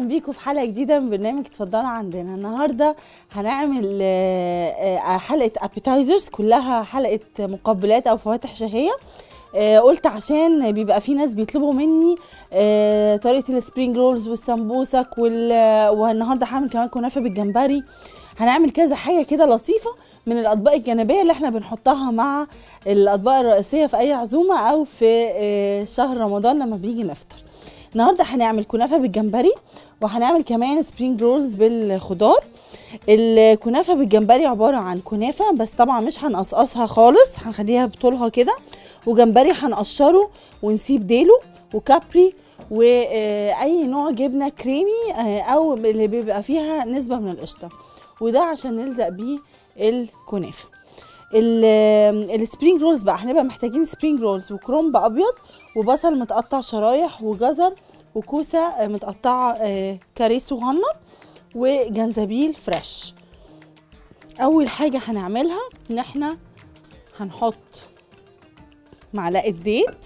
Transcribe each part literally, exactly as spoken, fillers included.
بيكم في حلقه جديده من برنامج اتفضلوا عندنا. النهارده هنعمل حلقه ابيتايزرز، كلها حلقه مقبلات او فواتح شهيه. قلت عشان بيبقى في ناس بيطلبوا مني طريقه السبرينج رولز والسمبوسك، والنهارده هعمل كمان كنافه بالجمبري. هنعمل كذا حاجه كده لطيفه من الاطباق الجانبيه اللي احنا بنحطها مع الاطباق الرئيسيه في اي عزومه او في شهر رمضان لما بنيجي نفطر. النهارده هنعمل كنافه بالجمبري، وهنعمل كمان سبرينج رولز بالخضار. الكنافه بالجمبري عباره عن كنافه، بس طبعا مش هنقصقصها خالص، هنخليها بطولها كده، وجمبري هنقشره ونسيب ديله، وكابري، واي نوع جبنه كريمي او اللي بيبقى فيها نسبه من القشطه، وده عشان نلزق بيه الكنافه. السبرينج رولز بقى هنبقى محتاجين سبرينج رولز وكرنب ابيض وبصل متقطع شرايح وجزر وكوسه متقطعه كاريه صغنن وجنزبيل فريش. اول حاجه هنعملها ان احنا هنحط معلقه زيت،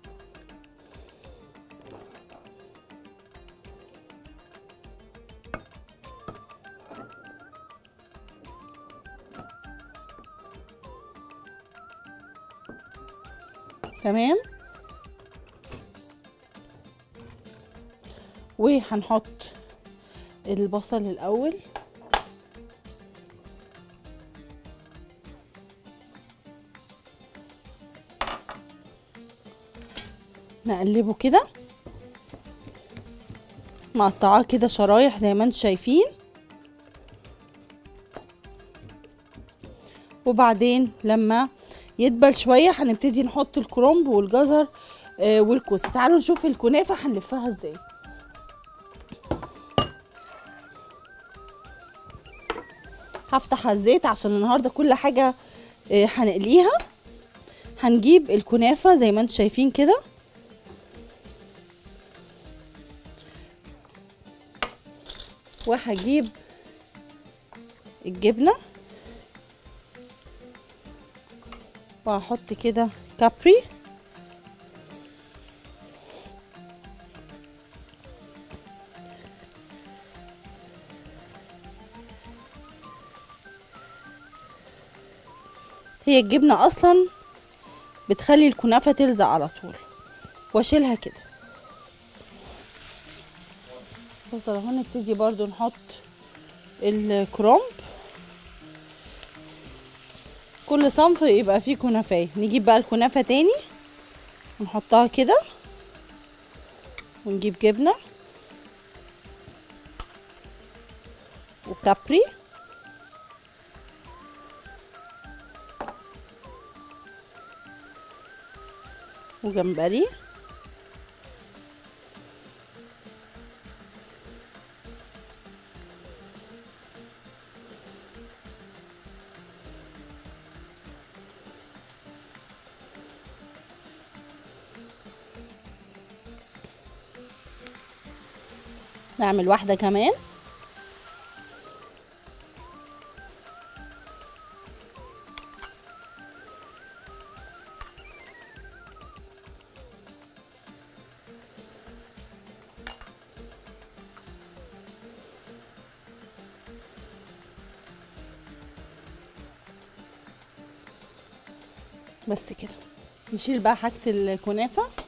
تمام، وهنحط البصل الاول، نقلبه كده، مقطعاه كده شرايح زي ما انتم شايفين. وبعدين لما يدبل شويه هنبتدي نحط الكرنب والجزر آه والكوسه. تعالوا نشوف الكنافه هنلفها ازاي. هفتح الزيت عشان النهارده كل حاجه آه هنقليها. هنجيب الكنافه زي ما انتم شايفين كده، وهجيب الجبنه وهحط كده كابري، هي الجبنه اصلا بتخلي الكنافه تلزق على طول، واشيلها كده. بص اهو، نبتدي برضو نحط الكرنب، كل صنف يبقى فيه كنافه. نجيب بقى الكنافه تاني ونحطها كده، ونجيب جبنه وكابري وجمبري نعمل واحدة كمان، بس كده. نشيل بقى حاجة الكنافة.